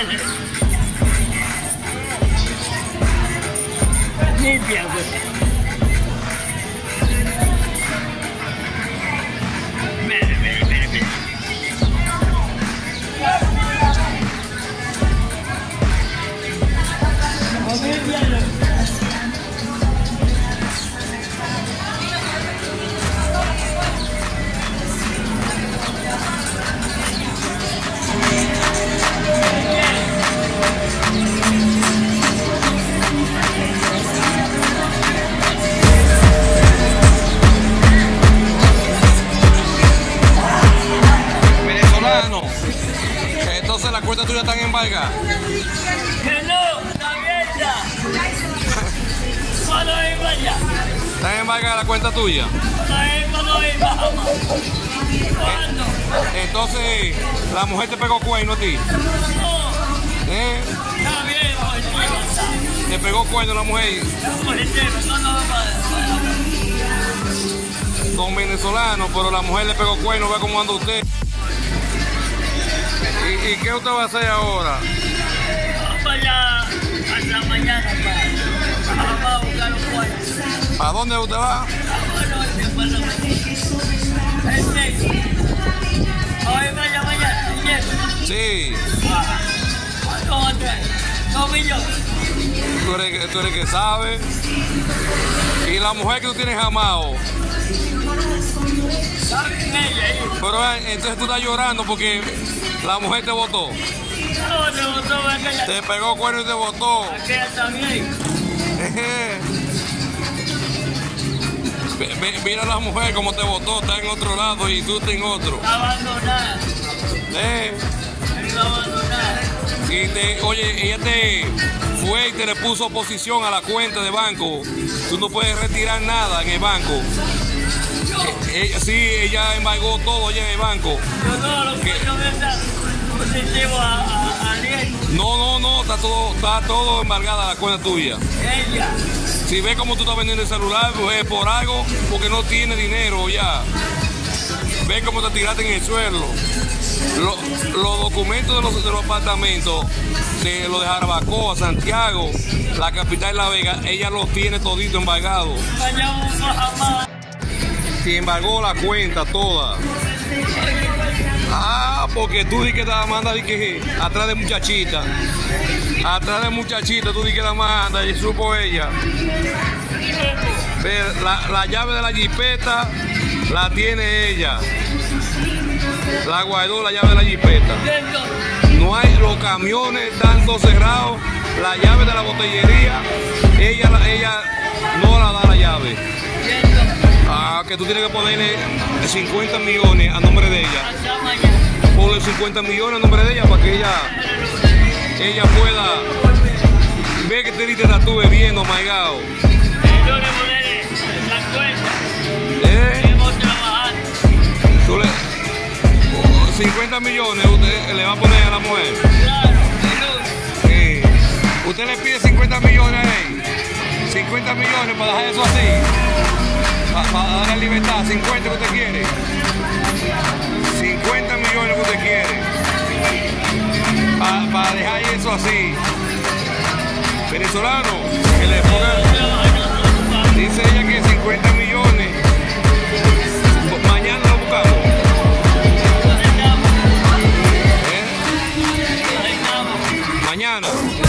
Limpia, pues. Entonces las cuentas tuyas están embargadas. Que no, está abierta. Cuando iba allá. ¿Están embargadas las cuentas tuyas? Cuando iba. ¿Cuándo? Entonces la mujer te pegó cuerno a ti. No. ¿Eh? Está bien, pues. Te pegó cuerno la mujer. Don venezolano, pero la mujer le pegó cuerno, ve cómo anda usted. ¿Y qué usted va a hacer ahora? Vamos allá hasta mañana, vamos a buscar los cuartos. ¿A dónde usted va? Hoy vaya mañana, Sí. ¿Cómo millones? Tú eres que sabe. Y la mujer que tú tienes amado. Pero entonces tú estás llorando porque la mujer te botó. No, te botó, te pegó cuerno y te botó. Aquella también. Mira a la mujer como te botó, está en otro lado y tú estás en otro. Abandonada. Abandonada. Oye, ella te fue y te le puso oposición a la cuenta de banco. Tú no puedes retirar nada en el banco. Sí, ella embargó todo allá en el banco. Yo no, lo que yo me está positivo a No, está todo embargada la cuenta tuya. Ella. Si ves cómo tú estás vendiendo el celular, pues es por algo, porque no tiene dinero ya. Ves cómo te tiraste en el suelo. Los documentos de los apartamentos, de lo de Jarabacoa, Santiago, la capital de La Vega, ella los tiene todito embargados. Si embargó la cuenta toda. Porque tú di que la manda atrás de muchachita. Atrás de muchachita tú di que la manda y supo ella. La llave de la jipeta la tiene ella. La guardó la llave de la jipeta. No hay, los camiones están todos cerrados. La llave de la botellería, ella no la da la llave. Que tú tienes que ponerle 50 millones a nombre de ella. Ponle 50 millones a nombre de ella para que ella pueda ver que te estuve viendo, maigao. 50 millones usted le va a poner a la mujer. Usted le pide 50 millones a él. 50 millones para dejar eso así. Para darle libertad. 50 que usted quiere. 50 millones que usted quiere. Para dejar eso así. Venezolano, que le ponga. Dice ella que 50 millones. Mañana lo buscamos. Mañana.